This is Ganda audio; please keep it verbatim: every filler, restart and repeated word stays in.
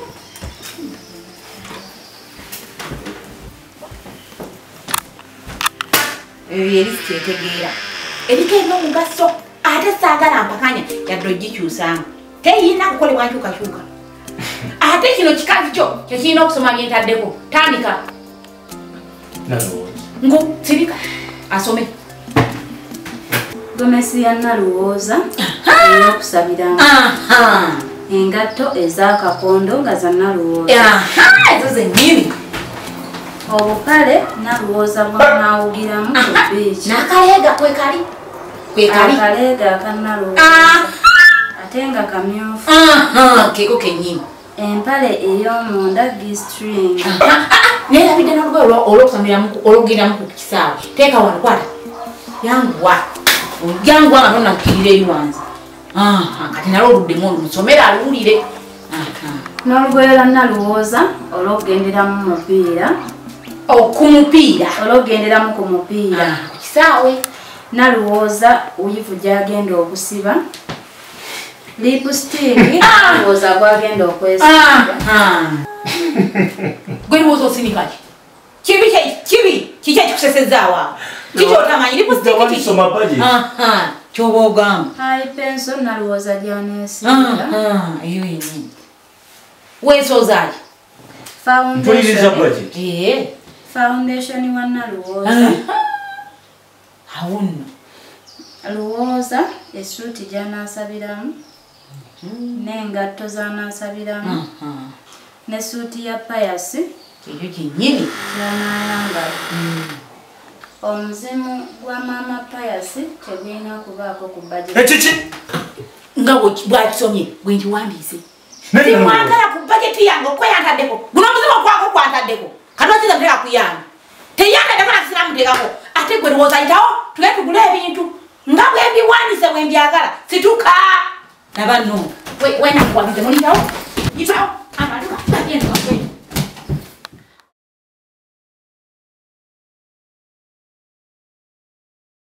Yeri tetegeera. Erike no mugaso ate saagala mpakanya yaddo gikyusanga. Teyina kukolebwa nkyuka kyuka. Ate kino kikazi kyo kyekirina okusoma byentaddeko. Tandika. Naluwoza. Ngo sirika asome. Gomesi ya Naluwoza eyokusabiranga. Aha. Engatto ez'akakondo nga za Naluwoza. Aha, ezo zennyini. Obukale Naluwoza bw'anaawugiramu ku beach. N'akaleega kwe kali. Kwe kali. Akaleega aka Naluwoza. Ate nga kamyufu. Aha, keeko kennyini. Empale ey'omunda G-string. Neerabidde n'olugoye olw'okusamiramu ku kisaawe. Teeka wano kwata. Yanguwa. Yanguwa nga tonnakkirira eri wansi. Kati nalwo oluddemu olumusomera aluwulire. N'olugoye lwa Naluwoza olw'okugenderamu mupiira. Ku mupiira. Olw'okugenderamu ku mupiira. Ku kisaawe. Naluwoza wivu gy'agenda okusiba. Lipstick Naluwoza gw'agenda okwesiba. Gwe lowooza osinika ki? Kibi kibi kiki ekikusesezaawo awo? Kiki otamanyi lipstick kiki? Ky'oba ogamba. High pencil Naluwoza gy'aneesiba. Eyo yennyini. Weesoozaaki? Foundation. Foundation wa Naluwoza. Awo nno. Luwoza essuuti gy'anaasabiramu. N'engatto z'anaasabiramu. Ne suuti ya payasi. Ekyo kyennyini. Gy'anaayambala. Omuzimu gwa maama payasi tegulina kubaako ku budget. Ekiki? Nga bw'akisomye bwe nkiwandiise. Simwagala ku bajeti yange okweyataddeko. Guno omuzimu okwako kwataddeko. Kati okiza muteka kuyamba. Teyataddeko nakisira mutekako. Ate gwe lowooza ayitawo tule tugule ebintu. Nga bwe mbiwandiise bwe mbyagala. Situka. Naba nno. Wena kuwandiise mulitawo. Yitawo. Abantu bagenda.